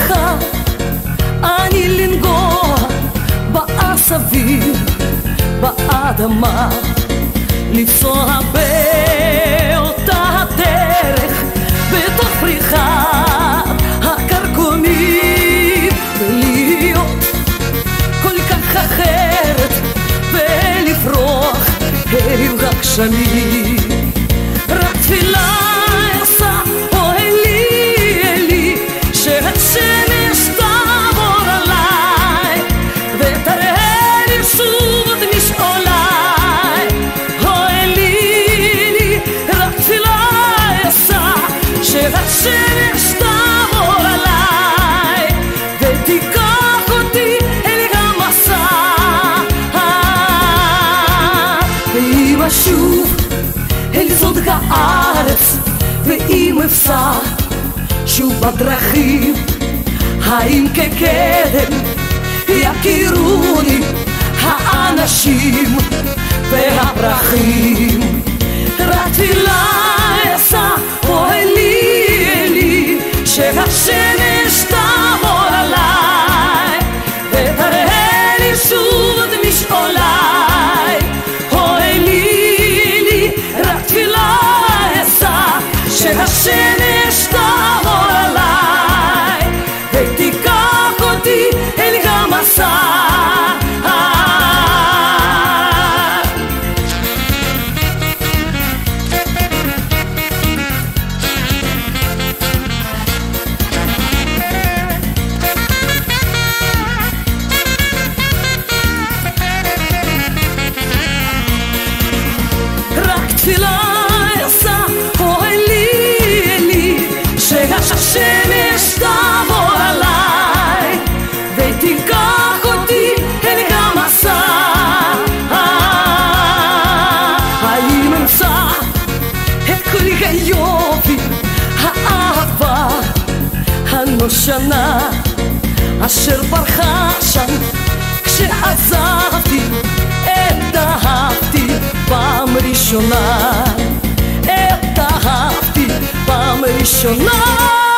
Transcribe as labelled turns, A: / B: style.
A: צריכה אני לנגוע בעשבים, באדמה, לפסוע באותה הדרך בתוך פריחת הקרקומים, ולהיות כל כך אחרת ולפרוח אל הגשמים. רק תפילה אעשה, או אלי, שהשמש תעבור עליי ותראה לי שוב את משעוליי. או אלי, רק תפילה אעשה, שהשמש תעבור עליי ותיקח אותי אל המסע. ואם אשוב אל זאת הארץ, ואם אפסע שוב בדרכים, האם כקדם יכירוני האנשים והפרחים? רק תפילה אעשה, או אלי, שהשמש תעבור עליי ותראה לי שוב את משעוליי. או אלי, רק תפילה אעשה, שהשמש תעבור עליי ותיקח אותי אל המסע. רק תפילה אעשה, או אלי, שהשמש תעבור עליי ותיקח אותי אל המסע. האם אמצא את כל היופי, האהבה הנושנה אשר פרחה שם כשעזבתי את אהבתי פעם ראשונה, את אהבתי פעם ראשונה.